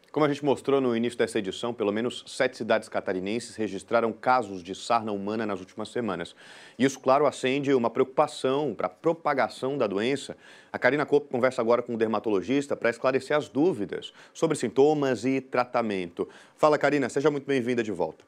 Como a gente mostrou no início dessa edição, pelo menos 7 cidades catarinenses registraram casos de sarna humana nas últimas semanas. Isso, claro, acende uma preocupação para a propagação da doença. A Karina Copp conversa agora com o dermatologista para esclarecer as dúvidas sobre sintomas e tratamento. Fala, Karina, seja muito bem-vinda de volta.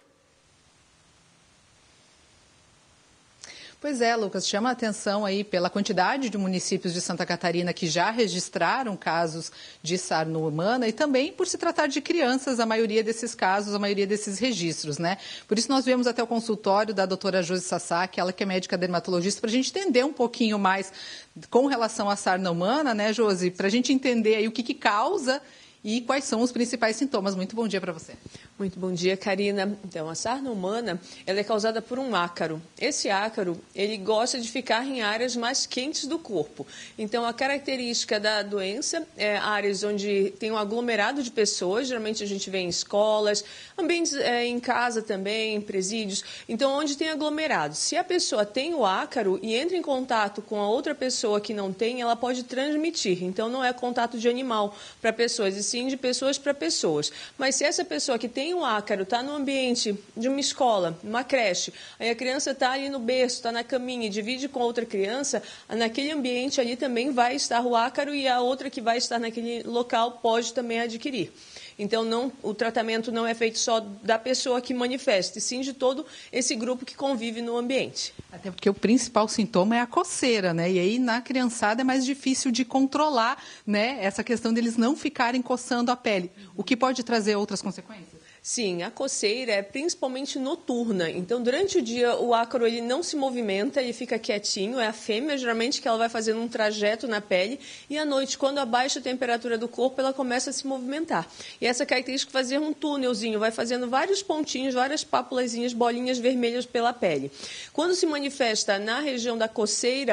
Pois é, Lucas, chama a atenção aí pela quantidade de municípios de Santa Catarina que já registraram casos de sarna humana e também por se tratar de crianças, a maioria desses casos, a maioria desses registros, né? Por isso nós viemos até o consultório da doutora Josi Sasaki, ela que é médica dermatologista, para a gente entender um pouquinho mais com relação à sarna humana, né, Josi? Para a gente entender aí o que causa e quais são os principais sintomas. Muito bom dia para você. Muito bom dia, Karina. Então, a sarna humana, ela é causada por um ácaro. Esse ácaro, ele gosta de ficar em áreas mais quentes do corpo. Então, a característica da doença é áreas onde tem um aglomerado de pessoas, geralmente a gente vê em escolas, ambientes em casa também, em presídios. Então, onde tem aglomerado. Se a pessoa tem o ácaro e entra em contato com a outra pessoa que não tem, ela pode transmitir. Então, não é contato de animal para pessoas, e sim de pessoas para pessoas. Mas se essa pessoa que tem o ácaro está no ambiente de uma escola, numa creche, aí a criança está ali no berço, está na caminha e divide com outra criança, naquele ambiente ali também vai estar o ácaro e a outra que vai estar naquele local pode também adquirir. Então, o tratamento não é feito só da pessoa que manifesta, e sim de todo esse grupo que convive no ambiente. Até porque o principal sintoma é a coceira, né? E aí, na criançada, é mais difícil de controlar, né, essa questão deles não ficarem coçando a pele, o que pode trazer outras consequências. Sim, a coceira é principalmente noturna. Então, durante o dia, o ácaro ele não se movimenta, ele fica quietinho. É a fêmea, geralmente, que ela vai fazendo um trajeto na pele. E à noite, quando abaixa a temperatura do corpo, ela começa a se movimentar. E essa característica fazer um túnelzinho, vai fazendo vários pontinhos, várias pápulazinhas, bolinhas vermelhas pela pele. Quando se manifesta na região da coceira,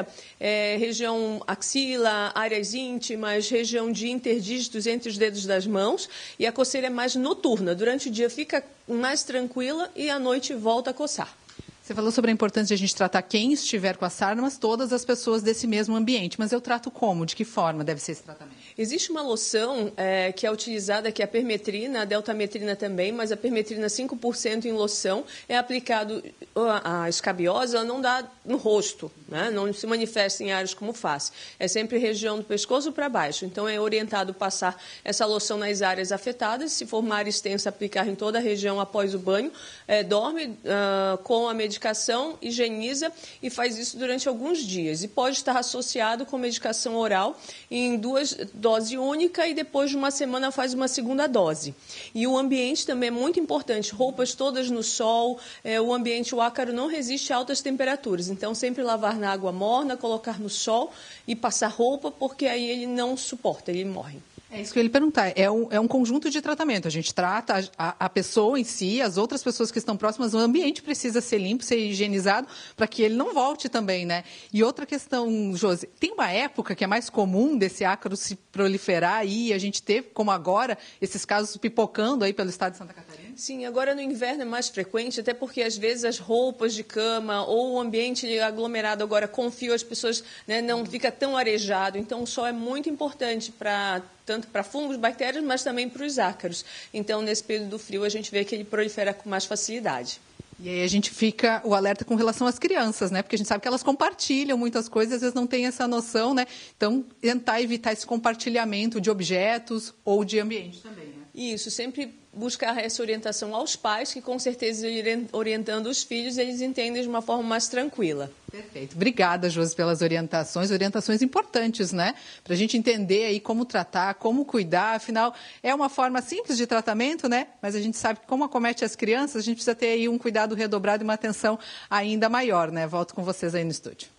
região axila, áreas íntimas, região de interdígitos entre os dedos das mãos. E a coceira é mais noturna. Durante o dia fica mais tranquila e à noite volta a coçar. Você falou sobre a importância de a gente tratar quem estiver com a sarna, mas todas as pessoas desse mesmo ambiente. Mas eu trato como? De que forma deve ser esse tratamento? Existe uma loção que é utilizada, que é a permetrina, a deltametrina também, mas a permetrina 5% em loção é aplicado, a escabiose, ela não dá no rosto, né? Não se manifesta em áreas como face. É sempre região do pescoço para baixo. Então, é orientado passar essa loção nas áreas afetadas. Se for uma área extensa, aplicar em toda a região após o banho. Dorme com a medicação, higieniza e faz isso durante alguns dias. E pode estar associado com medicação oral em 2 doses únicas e depois de uma semana faz uma segunda dose. E o ambiente também é muito importante. Roupas todas no sol, o ambiente, o ácaro não resiste a altas temperaturas. Então, sempre lavar na água morna, colocar no sol e passar roupa, porque aí ele não suporta, ele morre. É isso que eu ia lhe perguntar. É um conjunto de tratamento. A gente trata a pessoa em si, as outras pessoas que estão próximas, o ambiente precisa ser limpo, ser higienizado, para que ele não volte também, né? E outra questão, Josi, tem uma época que é mais comum desse ácaro se proliferar e a gente teve, como agora, esses casos pipocando aí pelo estado de Santa Catarina? Sim, agora no inverno é mais frequente, até porque às vezes as roupas de cama ou o ambiente aglomerado agora com fio, as pessoas, né, não fica tão arejado. Então, o sol é muito importante tanto para fungos, bactérias, mas também para os ácaros. Então, nesse período do frio, a gente vê que ele prolifera com mais facilidade. E aí a gente fica o alerta com relação às crianças, né? Porque a gente sabe que elas compartilham muitas coisas, às vezes não tem essa noção, né? Então, tentar evitar esse compartilhamento de objetos ou de ambiente também, né? Isso, sempre buscar essa orientação aos pais, que com certeza, orientando os filhos, eles entendem de uma forma mais tranquila. Perfeito. Obrigada, Josi, pelas orientações importantes, né? Para a gente entender aí como tratar, como cuidar, afinal, é uma forma simples de tratamento, né? Mas a gente sabe que como acomete as crianças, a gente precisa ter aí um cuidado redobrado e uma atenção ainda maior, né? Volto com vocês aí no estúdio.